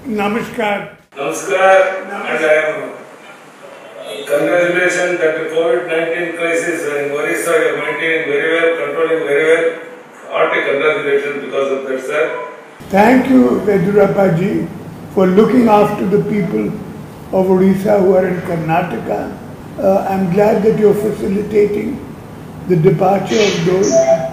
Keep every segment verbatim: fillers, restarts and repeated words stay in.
Namaskar. Namaskar. And I am uh, congratulations that the COVID nineteen crisis in Orissa you are maintaining very well, controlling very well. Hearty congratulations because of that, sir. Thank you, Yediyurappa ji, for looking after the people of Orissa who are in Karnataka. Uh, I'm glad that you're facilitating the departure of those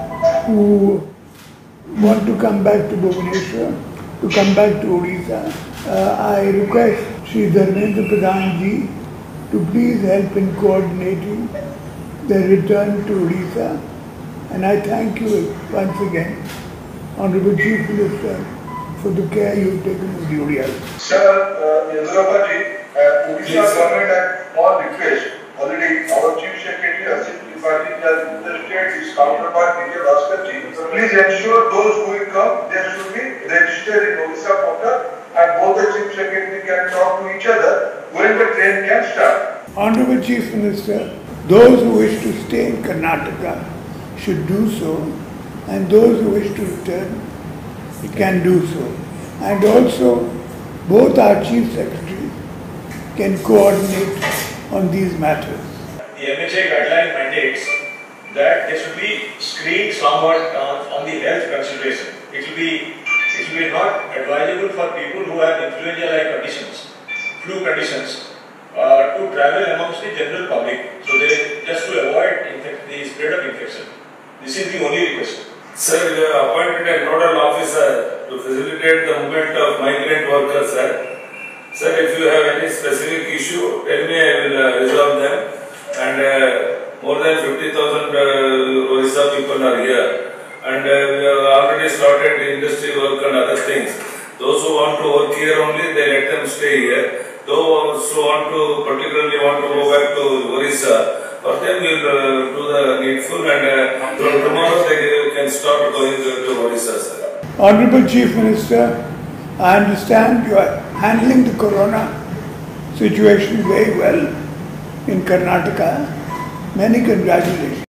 who want to come back to Bhubaneswar, to come back to Orissa. Uh, I request Shri Dharmendra Pradhan ji to please help in coordinating their return to Orissa. And I thank you once again, Honorable Chief Minister, for the care you've taken of the Orissa. Sir, Yediyurappa ji, uh, Orissa government at all request, already our Chief Secretary Asit Tripathi has requested his counterpart Vijay Bhaskar ji. So please ensure those who will come, they should be registered in Orissa portal and both the Chief Secretary can talk to each other when the train can start. Honorable Chief Minister, those who wish to stay in Karnataka should do so, and those who wish to return can do so. And also, both our Chief Secretaries can coordinate on these matters. The M H A guideline mandates that they should be screened somewhat on, on the health consideration. It will be it will be not advisable for people who have influenza-like conditions, flu conditions, uh, to travel amongst the general public. So they just to avoid the spread of infection. This is the only request. Sir, you have appointed a nodal officer to facilitate the movement of migrant workers, sir. Sir, if you have any specific issue, tell me, I will uh, resolve them. And uh, more than fifty thousand uh, Orissa people are here. And uh, we have already started industry work and other things. Those who want to work here only, they let them stay here. Those who want to, particularly want to go back to Orissa, for them we will uh, do the needful, and uh, from tomorrow they can start going to Orissa, sir. Honorable Chief Minister, I understand you are handling the corona situation very well in Karnataka. Many congratulations.